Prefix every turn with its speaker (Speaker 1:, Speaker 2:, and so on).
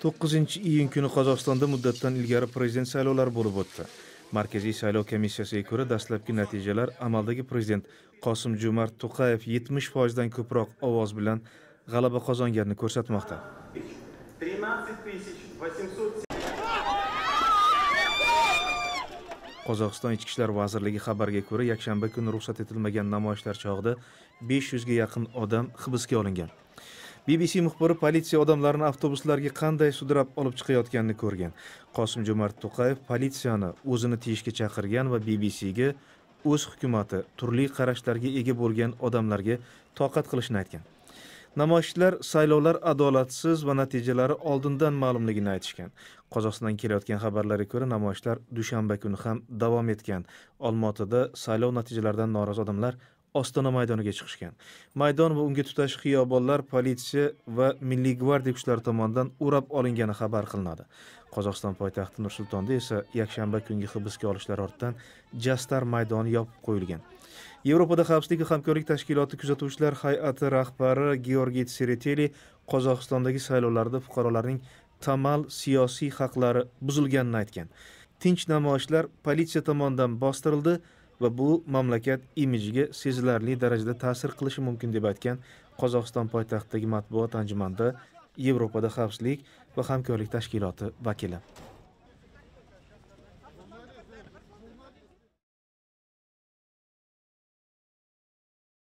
Speaker 1: 9-iyun kuni Qozog'istonda muddatdan ilgari prezident saylovlari bo'lib o'tdi. Markaziy saylov komissiyasiga ko'ra dastlabki natijalar amaldagi prezident Qosim-Jo'mart To'qayev 70% dan ko'proq ovoz bilan g'alaba qozonganini ko'rsatmoqda. Qozog'iston Ichki ishlar vazirligi xabariga ko'ra, yakshanba kuni ruxsat etilmagan namoyishlar chog'ida 500 ga yaqin odam hibsga olingan. BBC muxbiri politsiya odamlarni avtobuslarga qanday sudrab olib chiqayotganini ko'rgan. Qosim-Jo'mart To'qayev politsiyani o'zini tiyishga chaqirgan va BBCga o'z hukumati turli qarashlarga ega bo'lgan odamlarga toqat qilishni aytgan. Namoyishchilar saylovlar adolatsiz va natijalari oldindan ma'lumligini aytishgan. Qozog'istondan kelayotgan xabarlarga ko'ra, namoyishlar dushanba kuni ham davom etgan. Olmaotada saylov natijalaridan norozi odamlar Ostona maydoniga chiqishgan. Maydon va unga tutash xiyobonlar politsiya va Milliy gvardiya kuchlari tomonidan o'rab olingani xabar qilinadi. Qozog'iston poytaxti Nur-Sultonda esa yakshanba kungi hibsga olishlar ortidan Jastar maydoni yopib qo'yilgan. Yevropada xavfsizlik va hamkorlik tashkiloti kuzatuvchilar hay'ati rahbari Georgiy Tsereteli Qozog'istondagi saylovlarda fuqarolarning tamal siyosiy haqlari buzilganini aytgan. Tinch namoyishlar politsiya tomonidan bostirildi va bu mamlakat imijiga sezilarli darajada ta'sir qilishi mumkin deb aytgan Qozog'iston poytaxtidagi matbuot anjumanida Yevropada xavfsizlik va hamkorlik tashkiloti vakili.